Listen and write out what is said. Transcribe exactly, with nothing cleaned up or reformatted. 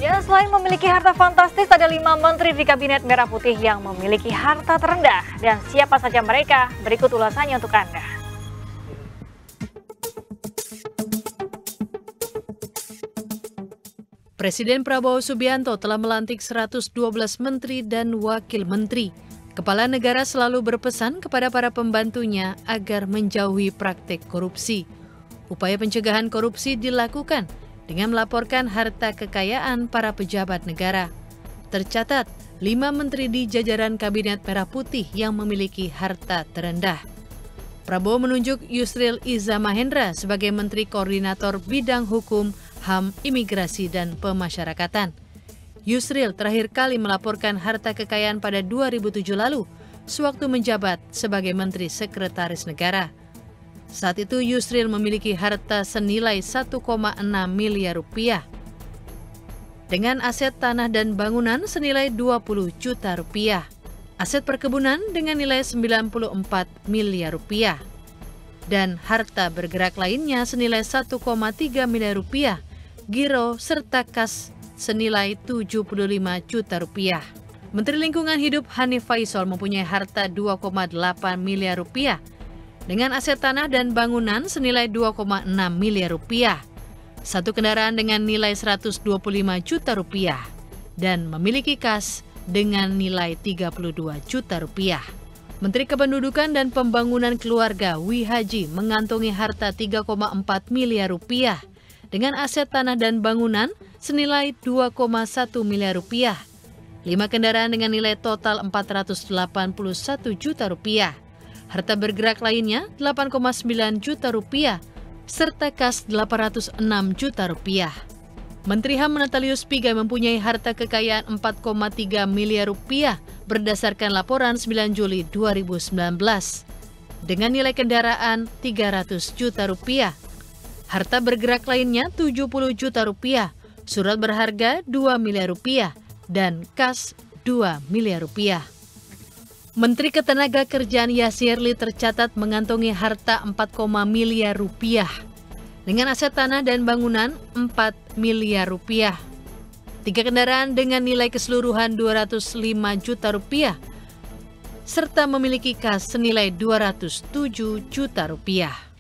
Ya, selain memiliki harta fantastis, ada lima menteri di Kabinet Merah Putih yang memiliki harta terendah. Dan siapa saja mereka? Berikut ulasannya untuk Anda. Presiden Prabowo Subianto telah melantik seratus dua belas menteri dan wakil menteri. Kepala negara selalu berpesan kepada para pembantunya agar menjauhi praktik korupsi. Upaya pencegahan korupsi dilakukan dengan melaporkan harta kekayaan para pejabat negara. Tercatat, lima menteri di jajaran Kabinet Merah Putih yang memiliki harta terendah. Prabowo menunjuk Yusril Iza Mahendra sebagai Menteri Koordinator Bidang Hukum, H A M, Imigrasi, dan Pemasyarakatan. Yusril terakhir kali melaporkan harta kekayaan pada dua ribu tujuh lalu, sewaktu menjabat sebagai Menteri Sekretaris Negara. Saat itu Yusril memiliki harta senilai satu koma enam miliar rupiah. Dengan aset tanah dan bangunan senilai dua puluh juta rupiah. Aset perkebunan dengan nilai sembilan puluh empat miliar rupiah. Dan harta bergerak lainnya senilai satu koma tiga miliar rupiah, giro serta kas senilai tujuh puluh lima juta rupiah. Menteri Lingkungan Hidup Hanif Faisal mempunyai harta dua koma delapan miliar rupiah dengan aset tanah dan bangunan senilai dua koma enam miliar rupiah, satu kendaraan dengan nilai seratus dua puluh lima juta rupiah, dan memiliki kas dengan nilai tiga puluh dua juta rupiah. Menteri Kependudukan dan Pembangunan Keluarga Wi Haji mengantongi harta tiga koma empat miliar rupiah dengan aset tanah dan bangunan senilai dua koma satu miliar rupiah, lima kendaraan dengan nilai total empat ratus delapan puluh satu juta rupiah, harta bergerak lainnya delapan koma sembilan juta rupiah, serta kas delapan ratus enam juta rupiah. Menteri H A M Natalius Pigai mempunyai harta kekayaan empat koma tiga miliar rupiah berdasarkan laporan sembilan Juli dua ribu sembilan belas dengan nilai kendaraan tiga ratus juta rupiah, harta bergerak lainnya tujuh puluh juta rupiah, surat berharga dua miliar rupiah, dan kas dua miliar rupiah. Menteri Ketenagakerjaan Yasirli tercatat mengantongi harta empat koma miliar rupiah dengan aset tanah dan bangunan empat miliar rupiah, tiga kendaraan dengan nilai keseluruhan dua ratus lima juta rupiah, serta memiliki kas senilai dua ratus tujuh juta rupiah.